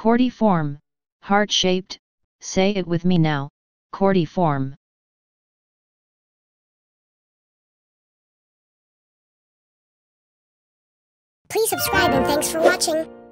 Cordiform, heart-shaped. Say it with me now, cordiform. Please subscribe and thanks for watching.